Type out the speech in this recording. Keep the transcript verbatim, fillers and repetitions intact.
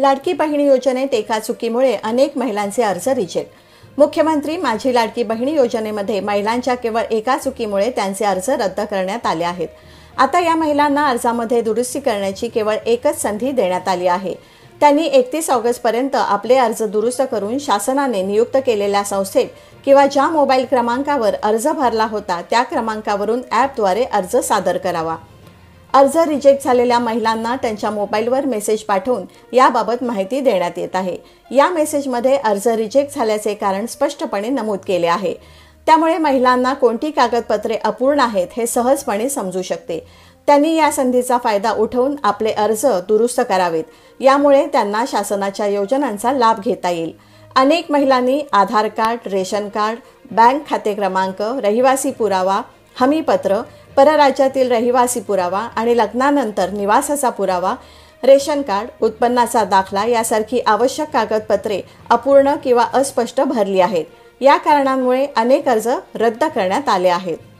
लाडकी बहीण योजनेत एका चुकीमुळे अनेक महिलांचे अर्ज रिजेक्ट. मुख्यमंत्री माझी लाडकी बहीण योजनेमध्ये महिलांच्या केवळ एका चुकीमुळे त्यांचे अर्ज रद्द करण्यात आले आहेत. आता या महिलांना अर्जामध्ये दुरुस्ती करण्याची केवळ एकच संधी देण्यात आली आहे. त्यांनी एकतीस ऑगस्ट पर्यंत आपले अर्ज दुरुस्त करून शासनाने नियुक्त केलेल्या संस्थेत किंवा ज्या मोबाईल क्रमांकावर अर्ज भरला होता त्या क्रमांकावरून ॲपद्वारे अर्ज सादर करावा. अर्ज रिजेक्ट झालेल्या महिलांना त्यांच्या मोबाईलवर मेसेज पाठवून याबाबत माहिती देण्यात येत आहे. या मेसेजमध्ये अर्ज रिजेक्ट झाल्याचे कारण स्पष्टपणे नमूद केले आहे. त्यामुळे महिलांना कोणती कागदपत्रे अपूर्ण आहेत हे सहजपणे समजू शकते. त्यांनी या संधीचा फायदा उठवून आपले अर्ज दुरुस्त करावेत. यामुळे त्यांना शासनाच्या योजनांचा लाभ घेता येईल. अनेक महिलांनी Aadhaar card, ration card, bank खाते क्रमांक, रहिवासी पुरावा, हमीपत्र, परराज्यातील रहिवासी पुरावा आणि लग्नानंतर निवासाचा पुरावा, रेशन कार्ड, उत्पन्नाचा दाखला यासारखी आवश्यक कागदपत्रे अपूर्ण किंवा अस्पष्ट भरली आहेत. या कारणांमुळे अनेक अर्ज रद्द करण्यात आले आहेत.